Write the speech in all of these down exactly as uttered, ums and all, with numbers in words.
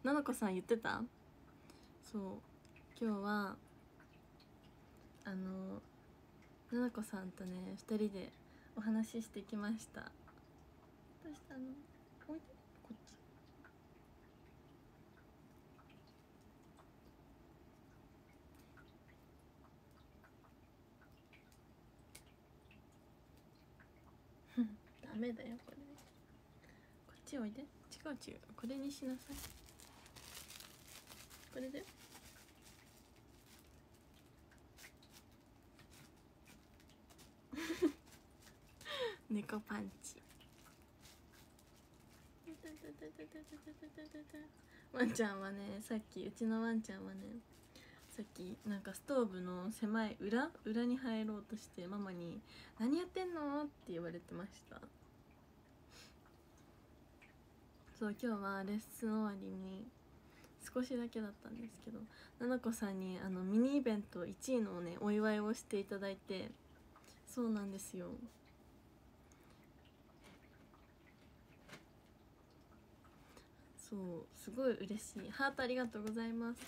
ななこさん言ってた？そう今日はあのななこさんとねふたりでお話ししてきました。どうしたの？おいでこっち。ダメだよこれ。こっちおいで。違う違う、これにしなさい。これだよ。猫パンチ。ワンちゃんはね、さっきうちのワンちゃんはねさっきなんかストーブの狭い裏裏に入ろうとしてママに「何やってんの?」って言われてました。そう今日はレッスン終わりに少しだけだったんですけど、ななこさんにあのミニイベントいちいのねお祝いをしていただいて、そうなんですよ。そうすごい嬉しい。ハートありがとうございます。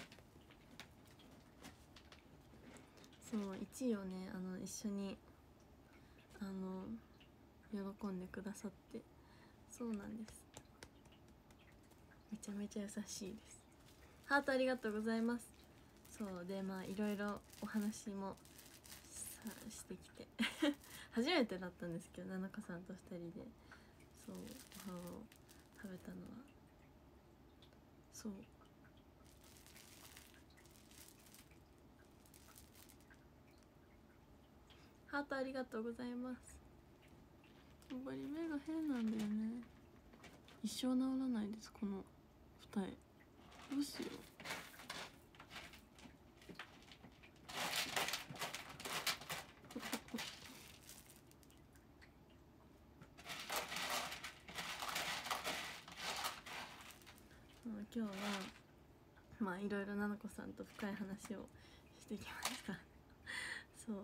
そういちいをねあの一緒にあの喜んでくださって、そうなんです。めちゃめちゃ優しいです。ハートありがとうございます。そうでまあいろいろお話もさしてきて初めてだったんですけど、ななこさんとふたりでそうご飯を食べたのはそうハートありがとうございます。やっぱり目が変なんだよね。一生治らないですこの二重。どうしよう。今日はまあいろいろななこさんと深い話をしてきましたそう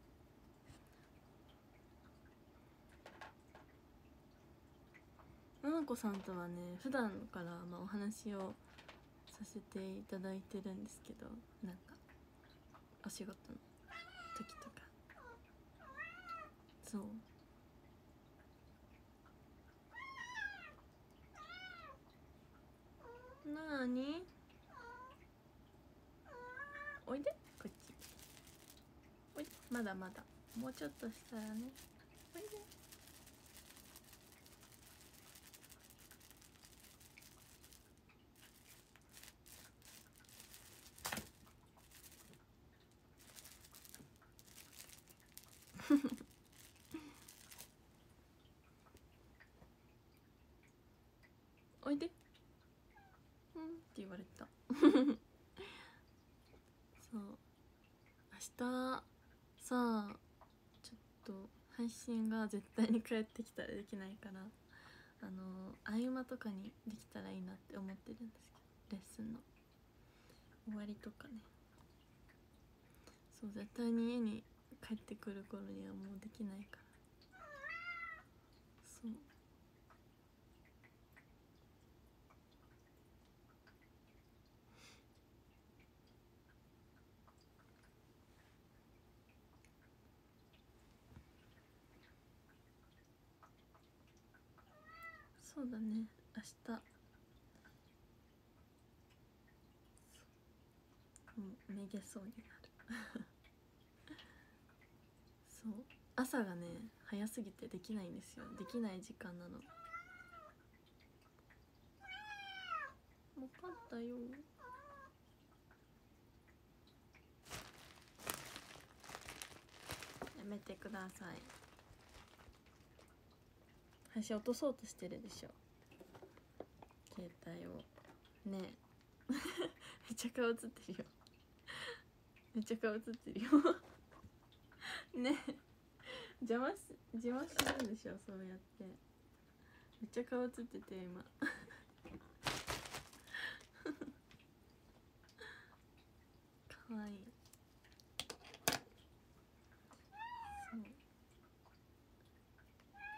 ななこさんとはね普段からまあお話をさせていただいてるんですけど、なんかお仕事の時とかそうなーにおいでこっちおいで。まだまだもうちょっとしたらね。おいでおいでうんって言われたそう明日さあちょっと配信が絶対に帰ってきたらできないから、あの合間とかにできたらいいなって思ってるんですけど、レッスンの終わりとかね。そう絶対に家に帰ってくる頃にはもうできないから。そうそうだね明日もうめげそうになるそう朝がね早すぎてできないんですよ。できない時間なの。分かったよ。やめてください。端落とそうとしてるでしょ携帯をねえめっちゃ顔映ってるよめっちゃ顔映ってるよねえ邪魔し邪魔するんでしょそうやって。めっちゃ顔映ってて今かわいい。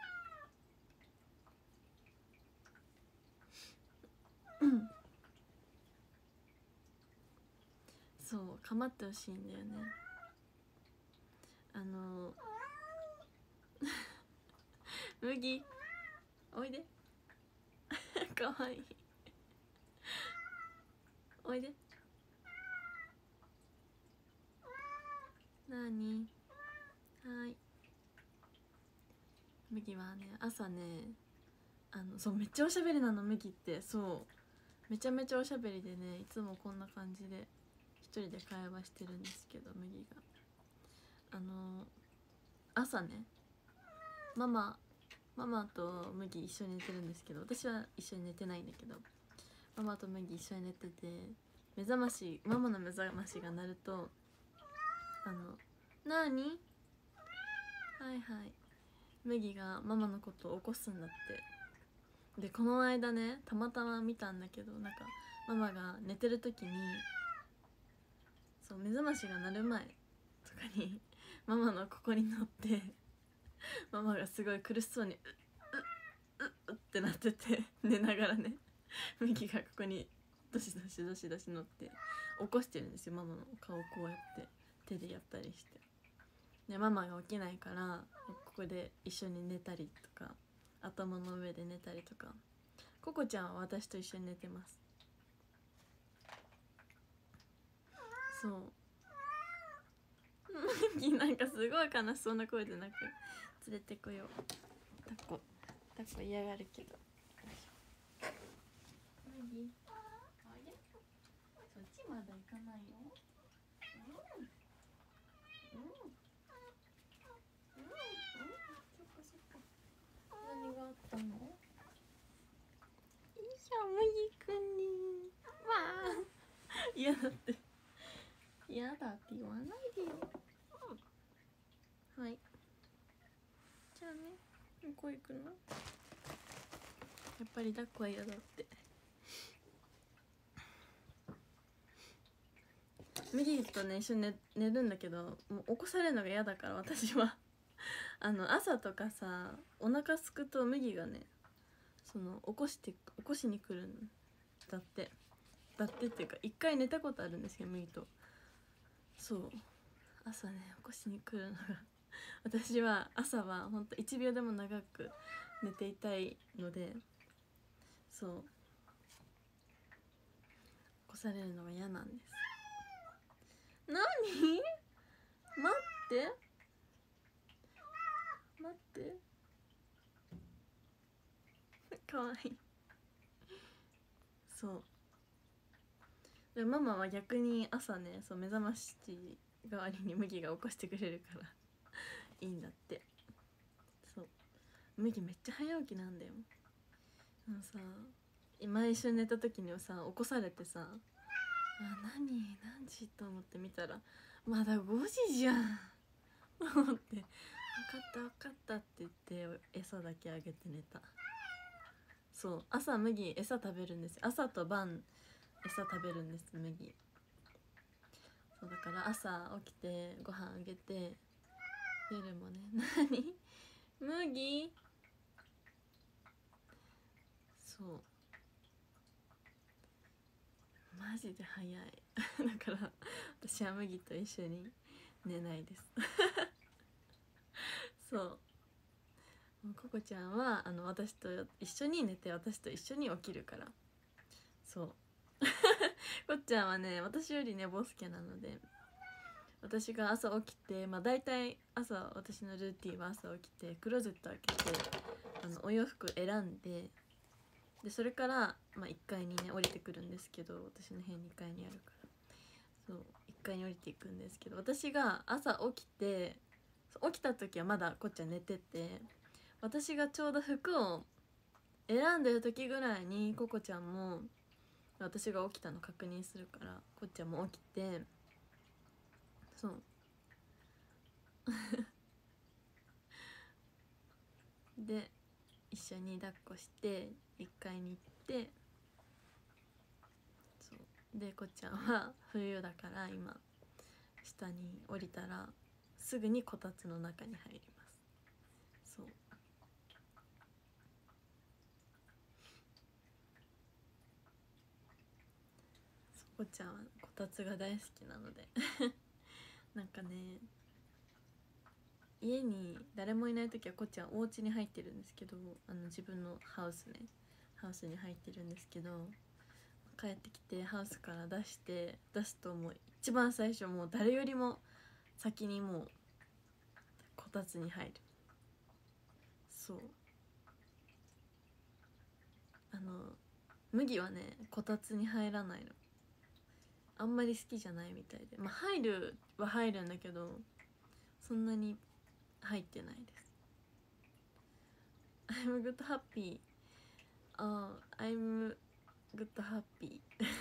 そうそう構ってほしいんだよね。あの麦おいでかわいいおいで。なにはい。麦はね朝ねあのそうめっちゃおしゃべりなの麦って。そうめちゃめちゃおしゃべりでね、いつもこんな感じで一人で会話してるんですけど、麦があの朝ねママママと麦一緒に寝てるんですけど、私は一緒に寝てないんだけど、ママと麦一緒に寝てて、目覚ましママの目覚ましが鳴るとあのなーにはいはい麦がママのことを起こすんだって。でこの間ねたまたま見たんだけど、なんかママが寝てる時にそう目覚ましが鳴る前とかにママのここに乗ってママがすごい苦しそうにううううってなってて寝ながらねミキがここにどしどしどしどし乗って起こしてるんですよ。ママの顔をこうやって手でやったりして、でママが起きないからここで一緒に寝たりとか、頭の上で寝たりとか。ココちゃんは私と一緒に寝てます。そうなんかすごい悲しそうな声でなんか連れてこよう。タコタコ嫌がるけど麦あれそっちまだ行かないよ。うんうんうんうんそっかそっか。何があったの？いいじゃん麦くんにわあ嫌だって嫌だって言わないでよ。はいじゃあねどこ行くの？やっぱり抱っこは嫌だって。ミリーとね一緒に 寝, 寝るんだけど、もう起こされるのが嫌だから私はあの朝とかさお腹すくと麦がねその起こして起こしに来るんだってだってっていうか一回寝たことあるんですよ麦と。そう朝ね起こしに来るのが私は朝はほんといちびょうでも長く寝ていたいので、そう起こされるのが嫌なんです。なに？待って待ってかわいいそうでママは逆に朝ねそう目覚まし代わりに麦が起こしてくれるからいいんだって。そう麦めっちゃ早起きなんだよ。あのさ前一緒に寝た時にはさ起こされてさ、あ何何時と思って見たらまだごじじゃんと思って分かった分かったって言って餌だけあげて寝た。そう朝麦餌食べるんですよ。朝と晩餌食べるんです麦。そうだから朝起きてご飯あげて、夜もね何麦そうマジで早いだから私は麦と一緒に寝ないですそうココちゃんはあの私と一緒に寝て私と一緒に起きるから。そうこっちゃんはね私より寝坊助なので、私が朝起きてまあ大体朝私のルーティンは朝起きてクローゼット開けてあのお洋服選んで、でそれから、まあ、いっかいにね降りてくるんですけど、私の部屋にかいにあるからそういっかいに降りていくんですけど、私が朝起きて起きた時はまだこっちゃん寝てて、私がちょうど服を選んでる時ぐらいにココちゃんも私が起きたの確認するから、こっちゃんも起きてそうで一緒に抱っこしていっかいに行って、そうでこっちゃんは冬だから今下に降りたらすぐにこたつの中に入ります。そうこちゃんはこたつが大好きなのでなんかね、家に誰もいない時はこっちゃんお家に入ってるんですけど、あの自分のハウスね、ハウスに入ってるんですけど、帰ってきてハウスから出して出すと、もう一番最初、もう誰よりも先にもうこたつに入る。そう、あの麦はねこたつに入らないの、あんまり好きじゃないみたいで、まあ入るは入るんだけどそんなに入ってないです。 I'm good happy. あ、uh, I'm good happy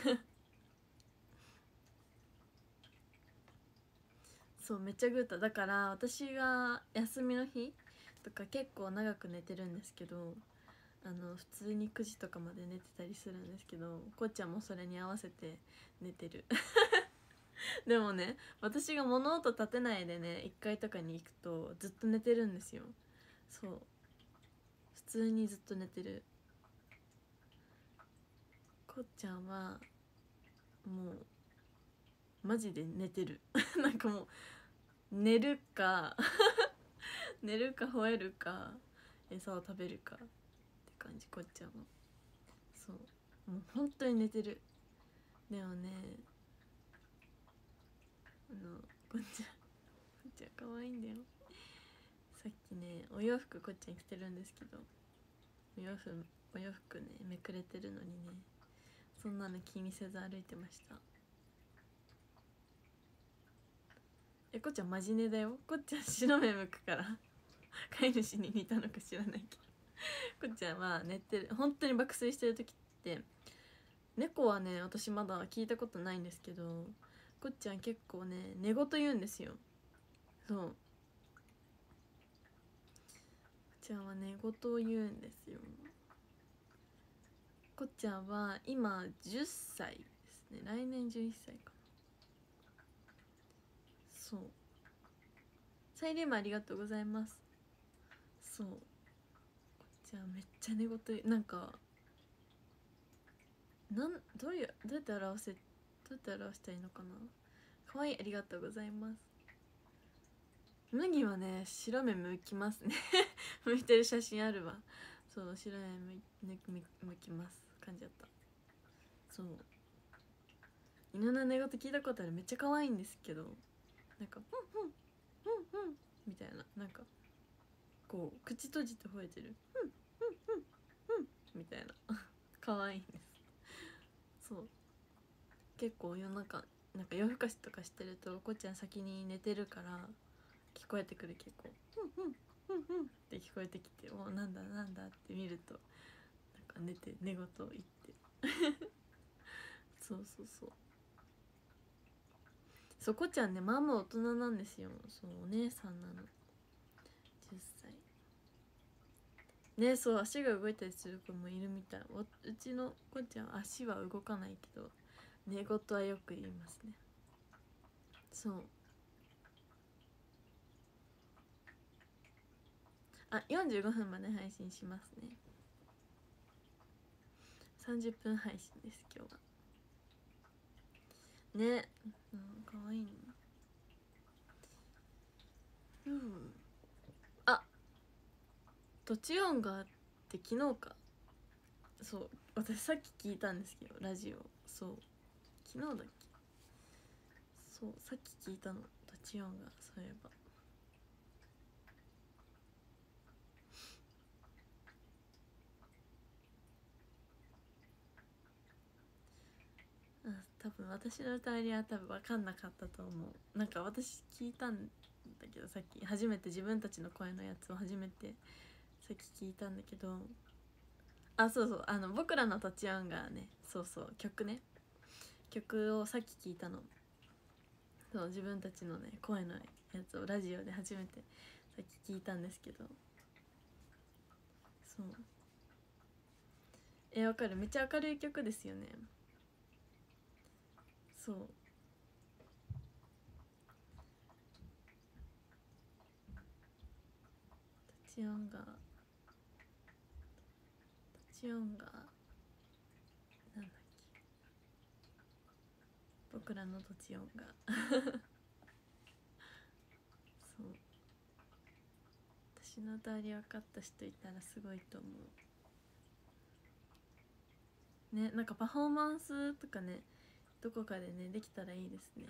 そう、めっちゃグータだから、私が休みの日とか結構長く寝てるんですけど、あの普通にくじとかまで寝てたりするんですけど、こっちゃんもそれに合わせて寝てるでもね、私が物音立てないでねいっかいとかに行くとずっと寝てるんですよ。そう、普通にずっと寝てる。こっちゃんはもうマジで寝てるなんかもう寝るか寝るか吠えるか餌を食べるかって感じ、こっちゃんは。そうもう本当に寝てる。でもね、あのこっちゃんこっちゃん可愛いんだよ。さっきねお洋服こっちゃん着てるんですけど、お洋服お洋服ねめくれてるのにね、そんなの気にせず歩いてました。え、こっちゃんマジ寝だよ。こっちゃん白目向くから飼い主に似たのか知らないけどこっちゃんは寝てる、本当に爆睡してる時って、猫はね私まだ聞いたことないんですけど、こっちゃん結構ね寝言言うんですよ。そう、こっちゃんは寝言言うんですよ。こっちゃんは今じゅっさいですね。来年じゅういっさいかな。そう、サイリウムありがとうございます。そう、こっちゃんめっちゃ寝言言う。なんかなんどういうどうやって表せどうやって表したらいいのかな。かわいい、ありがとうございます。麦はね白目向きますね向いてる写真あるわ。そう、白目向向きます感じだった。そう、犬の寝言聞いたことある。めっちゃ可愛いんですけど、なんかふんふんふんふんみたいな、なんかこう口閉じて吠えてるふんふんふんふんみたいな可愛いんです。そう、結構夜中なんか夜更かしとかしてるとこっちゃん先に寝てるから聞こえてくる。結構ふんふんふんふんって聞こえてきて、お、なんだなんだって見るとなんか寝て寝言を言ってそうそうそう、そこちゃんねまあまあ大人なんですよ。そう、お姉さんなの、じゅっさいね。そう、足が動いたりする子もいるみたい。おうちのこちゃん足は動かないけど寝言はよく言いますね。そう、あ、よんじゅうごふんまで配信しますね。さんじゅっぷん配信です今日はね。うん、かわいいの。うん、あ、途中音があって昨日か。そう、私さっき聞いたんですけどラジオ。そう、昨日だっけ。そう、さっき聞いたの途中音が。そういえばあ、多分私の歌いりは多分分かんなかったと思う。なんか私聞いたんだけど、さっき初めて自分たちの声のやつを初めてさっき聞いたんだけど、あ、そうそう、あの僕らのタチアンがね、そうそう、曲ね、曲をさっき聞いたの。そう、自分たちのね声のやつをラジオで初めてさっき聞いたんですけど、そう、え、わかる、めっちゃ明るい曲ですよね。そう、タチアンがタチアンがなんだっけ、 僕らのとちおんがそう私の歌り分かった人いたらすごいと思うね。なんかパフォーマンスとかねどこかでねできたらいいですね。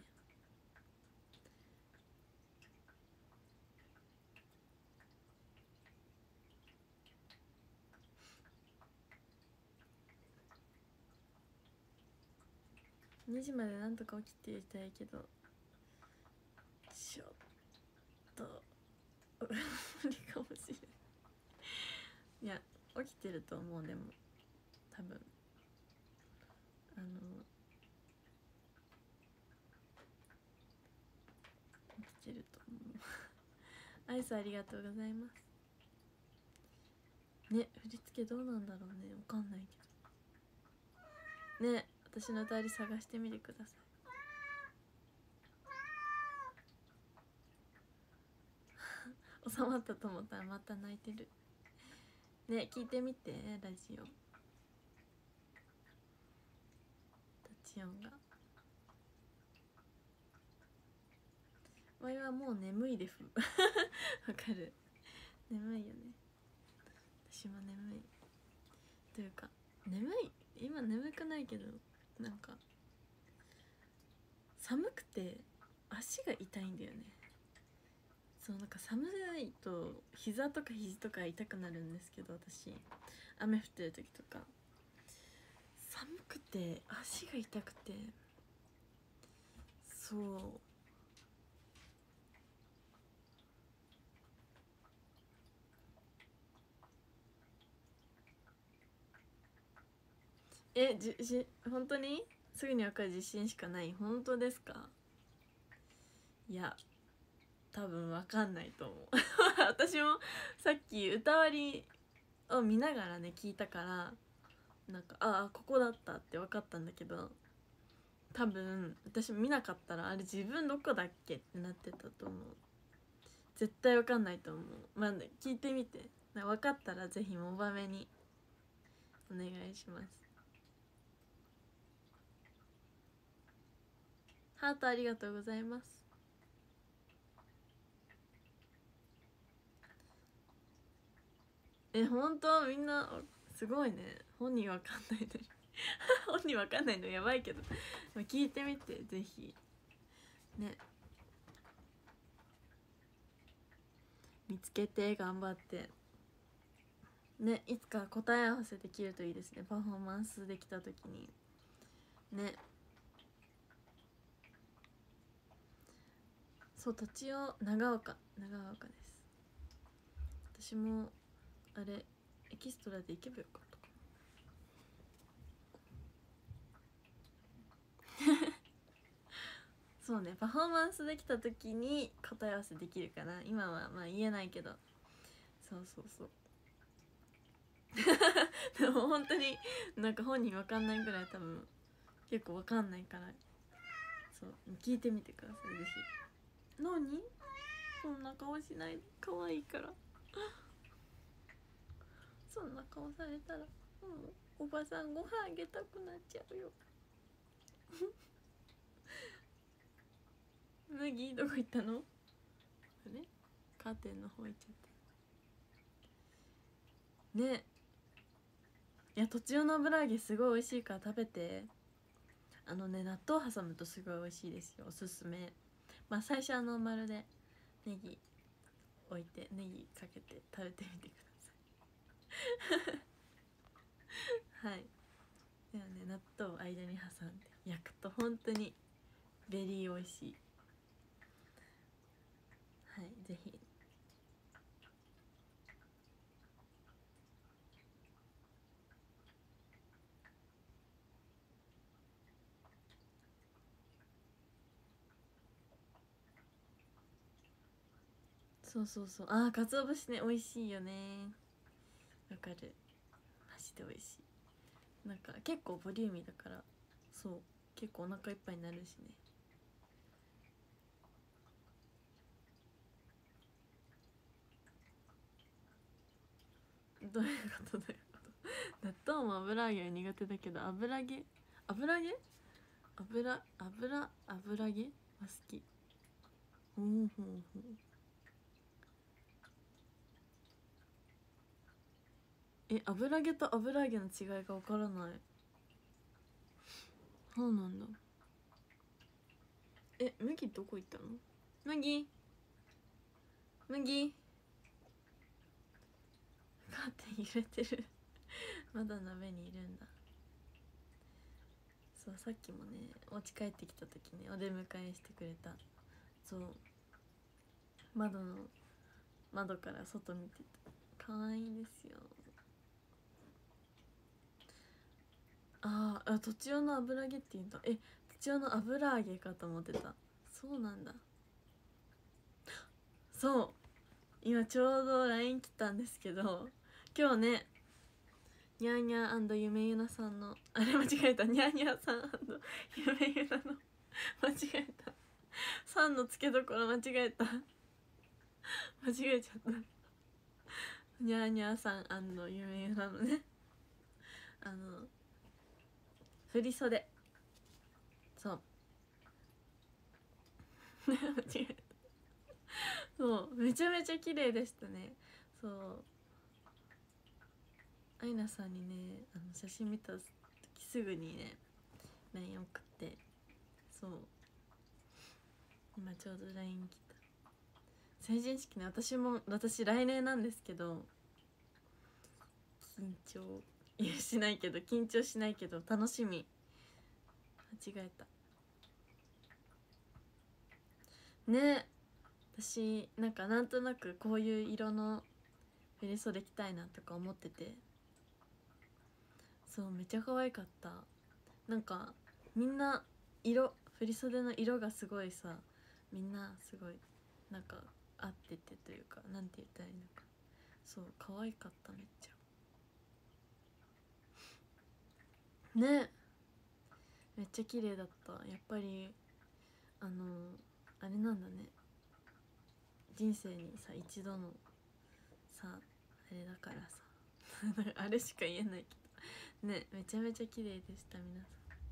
にじまでなんとか起きていたいけどちょっと無理かもしれない。いや起きてると思う。でも多分あの起きてると思うアイスありがとうございますね。振り付けどうなんだろうね、わかんないけどね。私の歌り探してみてください収まったと思ったらまた泣いてるね。聞いてみてラジオタチオンがわいはもう眠いでふわかる、眠いよね。私も眠いというか眠い今眠くないけどなんか寒くて足が痛いんだよね。そうなんか寒いと膝とか肘とか痛くなるんですけど、私雨降ってる時とか寒くて足が痛くて、そうえじじ本当にすぐに分かる自信しかない？本当ですか？いや多分分かんないと思う私もさっき歌割りを見ながらね聞いたから、なんかああここだったって分かったんだけど、多分私見なかったらあれ自分どこだっけってなってたと思う。絶対分かんないと思う。まあ、ね、聞いてみて分かったらぜひモバメにお願いします。ハートありがとうございます。え本当みんなすごいね。本人わかんないのに本人わかんないのやばいけど聞いてみてぜひね。見つけて頑張ってね、いつか答え合わせできるといいですね。パフォーマンスできた時にね。そう土地を長岡長岡です。私もあれエキストラで行けばよかったかそうね、パフォーマンスできた時に答え合わせできるかな。今はまあ言えないけど、そうそうそうでも本当になんか本人分かんないぐらい多分結構分かんないから、そう聞いてみてくださいぜひ。何そんな顔しないで、可愛いからそんな顔されたらもうおばさんご飯あげたくなっちゃうよ麦どこ行ったの？あれカーテンの方行っちゃったね。いやとちおの油揚げすごい美味しいから食べて。あのね納豆挟むとすごい美味しいですよ。おすすめ。まあ最初あの丸でネギ置いてネギかけて食べてみてくださいはい。ではね納豆を間に挟んで焼くと本当にベリー美味しい。はいぜひ。そうそうそう、あーかつお節ね美味しいよね。わかる、マジで美味しい。なんか結構ボリューミーだから、そう結構お腹いっぱいになるしね。どういうことどういうこと納豆も油揚げは苦手だけど油揚げ油揚げ油油油揚げは好き。ほうほうほう。え、油揚げと油揚げの違いがわからない。そうなんだ。え、麦どこ行ったの？麦麦カーテン揺れてるまだ鍋にいるんだ。そう、さっきもね、お家帰ってきた時ね、お出迎えしてくれた。そう、窓の窓から外見てた。可愛いですよ。あーあ、とちおの油揚げって言うんだ。え、とちおの油揚げかと思ってた。そうなんだ。そう、今ちょうど ライン 来たんですけど、今日ね、ニャーニャーゆめゆなさんのあれ間違えた、ニャーニャーさんゆめゆなの間違えた、さんの付けどころ間違えた間違えちゃった。ニャーニャーさんゆめゆなのね、あの振り袖、そう間違えた。そう、めちゃめちゃ綺麗でしたね。そう、アイナさんにね、あの写真見た時すぐにね ライン 送って、そう、今ちょうど ライン 来た。成人式ね、私も私来年なんですけど、緊張いやしないけど緊張しないけど楽しみ。間違えたね。私なんかなんとなくこういう色の振り袖着たいなとか思ってて、そう、めっちゃ可愛かった。なんかみんな色、振り袖の色がすごいさ、みんなすごいなんか合っててというか、なんて言ったらいいのか、そう、可愛かった。めっちゃね、めっちゃ綺麗だった。やっぱりあのあれなんだね、人生にさ一度のさあれだからさあれしか言えないけどね、めちゃめちゃ綺麗でした。皆さ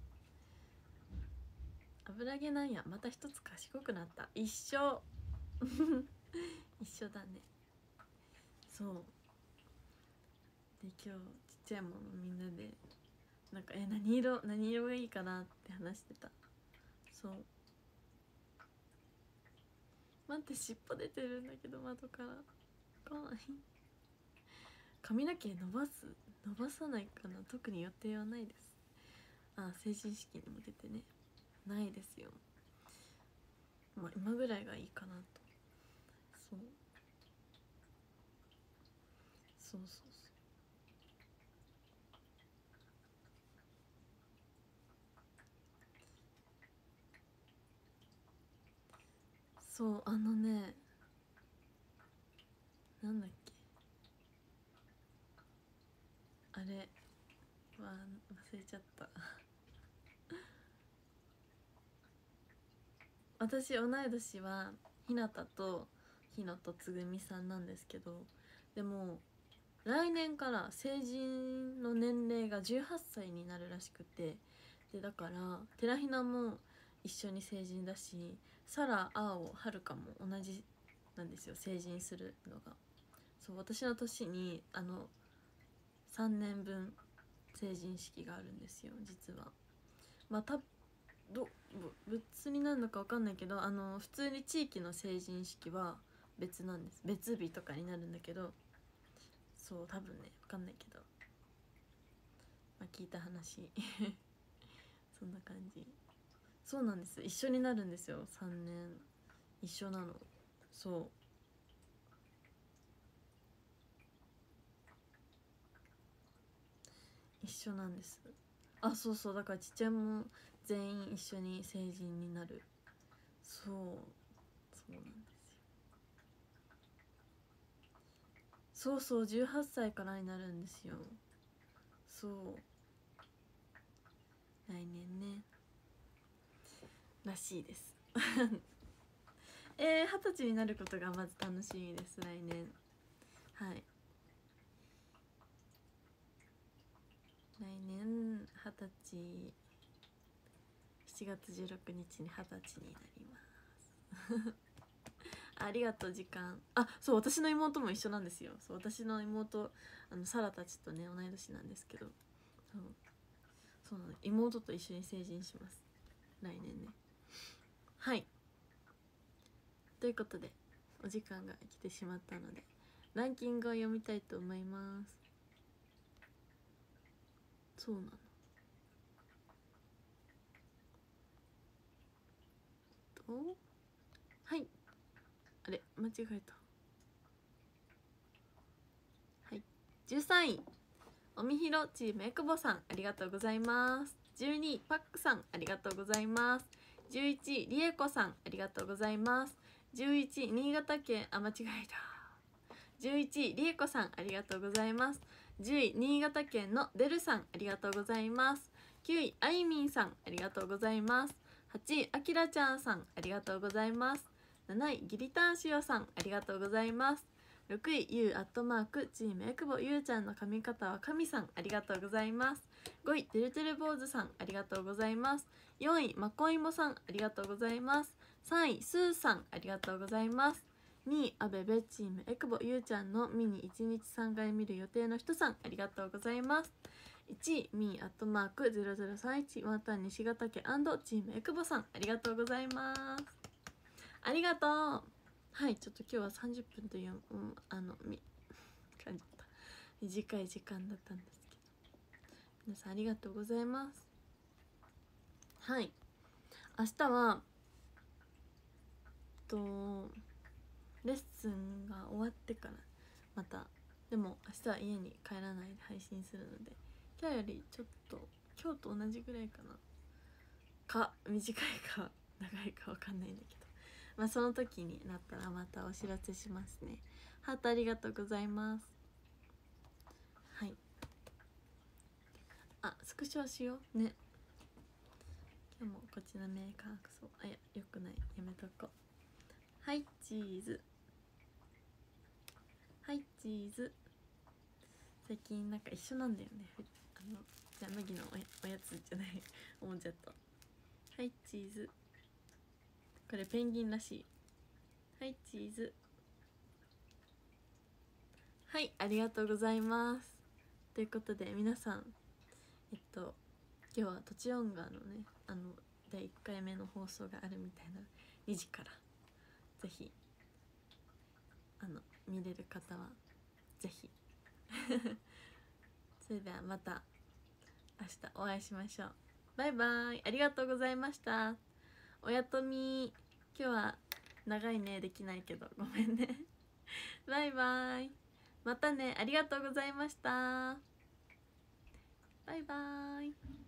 ん油揚げなんや、また一つ賢くなった。一緒一緒だね。そうで、今日ちっちゃいものみんなでなんか、え、何色何色がいいかなって話してた。そう、待って、尻尾出てるんだけど窓から。かわいい。髪の毛伸ばす伸ばさないかな、特に予定はないです。あ、成人式にも出てね、ないですよ。まあ今ぐらいがいいかなと。そうそうそうそう。そう、あのね、なんだっけ、あれは忘れちゃった私同い年はひなたとひのとつぐみさんなんですけど、でも来年から成人の年齢がじゅうはっさいになるらしくて、でだから寺ひなも一緒に成人だし、サラ、アオ、はるかも同じなんですよ、成人するのが。そう、私の年にあのさんねんぶん成人式があるんですよ、実は。まあたど別になるのか分かんないけど、あの普通に地域の成人式は別なんです、別日とかになるんだけど、そう多分ね、分かんないけど、まあ、聞いた話そんな感じ。そうなんです、一緒になるんですよ、さんねん一緒なの。そう一緒なんです。あ、そうそう、だからちっちゃいも全員一緒に成人になる。そうそうなんですよ。そうそう、じゅうはっさいからになるんですよ。そう、来年ねらしいですえー、二十歳になることがまず楽しみです、来年。はい、来年二十歳、ししがつじゅうろくにちにはたちになりますありがとう時間。あ、そう、私の妹も一緒なんですよ。そう、私の妹あのサラたちとね同い年なんですけど、そうそうなの、妹と一緒に成人します来年ね。はい、ということでお時間が来てしまったのでランキングを読みたいと思います。そうなの、とはい、あれ間違えた。はい、じゅうさんいおみひろチームえくぼさん、ありがとうございます。じゅうにいパックさん、ありがとうございます。じゅういちいりえこさん、ありがとうございます。じゅういちい新潟県、あ間違えた。じゅういちいりえこさん、ありがとうございます。じゅうい新潟県のデルさん、ありがとうございます。きゅういあいみんさん、ありがとうございます。はちいあきらちゃんさん、ありがとうございます。なないギリタンしおさん、ありがとうございます。ろくいゆうアットマークチームえくぼゆうちゃんの髪型は神さん、ありがとうございます。ごいてるてる坊主さん、ありがとうございます。よんいまこいもさん、ありがとうございます。さんいスーさん、ありがとうございます。にいあべべチームえくぼゆうちゃんのミニいちにちさんかい見る予定の人さん、ありがとうございます。いちいみーアットマークゼロゼロさんいちワンタン西ヶ岳&チームえくぼさん、ありがとうございます。ありがとう。はい、ちょっと今日はさんじゅっぷんという、うん、あのみ感じた短い時間だったんですけど、皆さんありがとうございます。はい、明日はとレッスンが終わってからまた、でも明日は家に帰らないで配信するので、今日よりちょっと今日と同じぐらいかなか短いか長いか分かんないんだけど、まあその時になったらまたお知らせしますね。ハートありがとうございます。はい、あ、スクショしようね。今日もこっちのメーカークソ、あ、いやよくない、やめとこう。はいチーズ、はいチーズ。最近なんか一緒なんだよね、あのじゃあ麦のお や, おやつじゃないおもちゃと。はいチーズ、これペンギンらしい。はいチーズ。はい、ありがとうございます。ということで皆さん、えっと今日はとちおんがのね、あのだいいっかいめの放送があるみたいなにじから、ぜひあの見れる方はぜひそれではまた明日お会いしましょう。バイバイ、ありがとうございました。おやとみ、今日は長いねできないけどごめんねバイバイ、またね、ありがとうございました。バイバイ。